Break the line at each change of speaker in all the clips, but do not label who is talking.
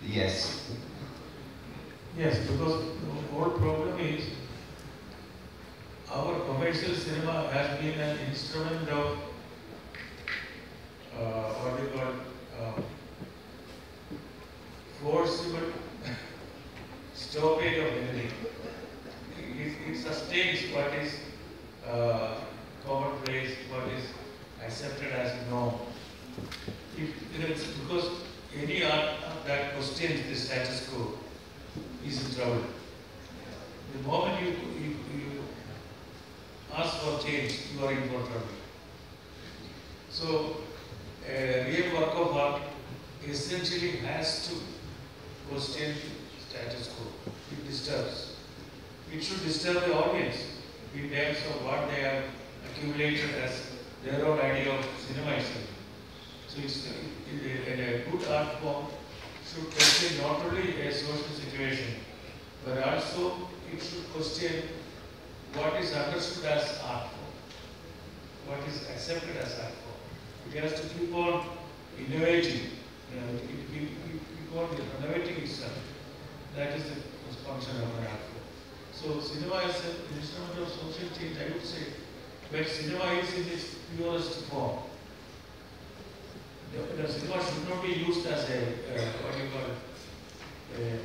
Yes.
Yes, because the whole problem is our commercial cinema has been an instrument of what do you call forcible stoppage of anything. It sustains what is commonplace, what is accepted as norm. It's because any art that questions the status quo is in trouble. The moment you ask for change, you are in for trouble. So, a real work of art essentially has to question status quo. It disturbs. It should disturb the audience in terms of what they have accumulated as their own idea of cinema itself. So, a good art form should question not only a social situation, but also it should question what is understood as art form, what is accepted as art form. It has to keep on innovating, it keep on renovating itself. That is the function of an art form. So cinema is an instrument of social change, I would say, but cinema is in its purest form. The cinema should not be used as a, what do you call it,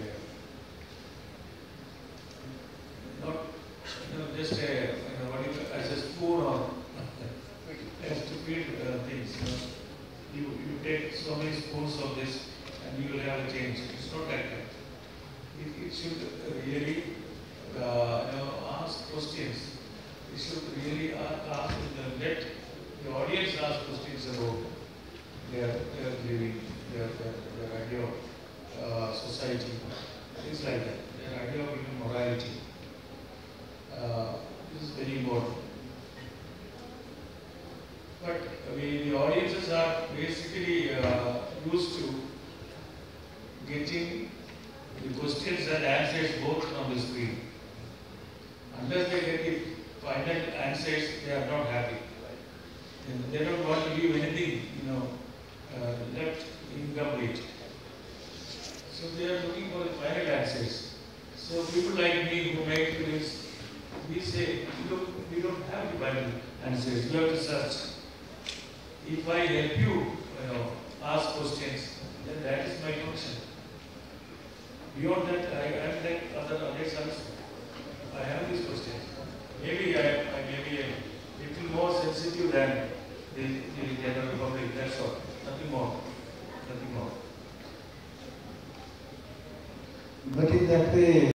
not just a, as a spoon or as to feed things. You take so many spoons of this and you will have a change. It's not like that. It should really ask questions. It should really ask, let the audience ask questions about their living, their idea of society, things like that, their idea of even morality. This is very important. But the audiences are basically used to getting the questions and answers both on the screen. Unless they get the final answers, they are not happy. And they don't want to leave anything, left incomplete. So they are looking for the final answers. So people like me who make films, we say, we don't have the final answers. You have to search. If I help you, ask questions, then that is my function. Beyond that, I am like others also. I have these questions. Maybe I may be a little more sensitive than the general public. That's all. Nothing more. Nothing more.
But in that way,